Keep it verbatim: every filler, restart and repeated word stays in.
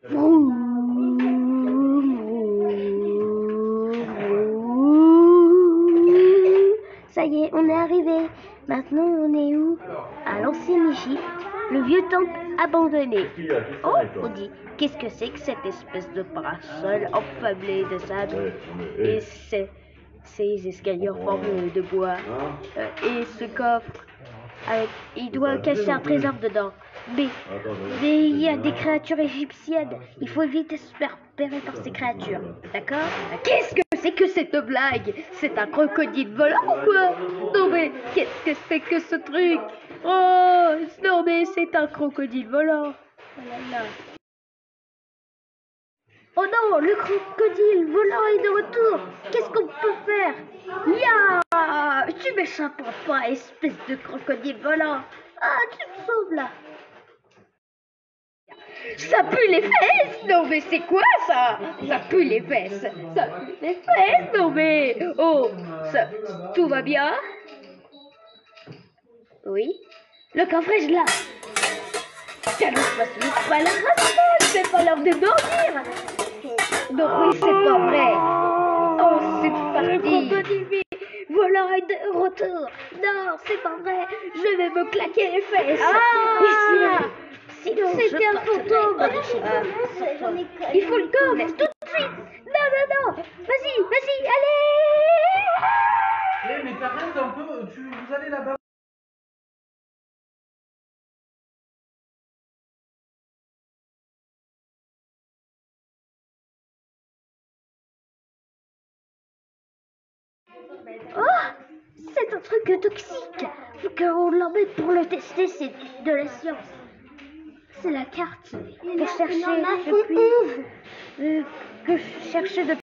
Ça y est, on est arrivé. Maintenant, on est où? À l'ancienne Égypte, le vieux temple abandonné. Oh, on dit, qu'est-ce que c'est que cette espèce de parasol enfablé de sable? Et ces, ces escaliers en forme de bois. Euh, et ce coffre, avec, il doit cacher un trésor dedans. Mais, mais il y a des créatures égyptiennes. Il faut éviter de se faire repérer par ces créatures. D'accord? Qu'est-ce que c'est que cette blague? C'est un crocodile volant ou quoi? Non mais, qu'est-ce que c'est que ce truc? Oh, non mais c'est un crocodile volant. Oh là là. Oh non, le crocodile volant est de retour. Qu'est-ce qu'on peut faire? Ya! Tu m'échapperas pas, espèce de crocodile volant. Ah, tu me sauves là. Ça pue les fesses? Non mais c'est quoi ça? Ça pue les fesses. Ça pue les fesses? Non mais... Oh, ça... Tout va bien? Oui? Le coffret là. Calme-toi, c'est pas l'heure de c'est pas l'heure de dormir. Non oui, c'est pas vrai. Oh, c'est parti. Voilà, est de retour. Non, c'est pas vrai. Je vais me claquer les fesses. Ah! Sinon, c'était un fantôme. Ah, il faut le coffre tout de suite. Non, non, non. Vas-y, vas-y, allez. Eh, mais t'arrêtes un peu. Tu, vous allez là-bas. Oh, c'est un truc toxique. Faut qu'on l'emmène pour le tester. C'est de la science. C'est la carte que je cherchais depuis. Euh, que je cherchais depuis.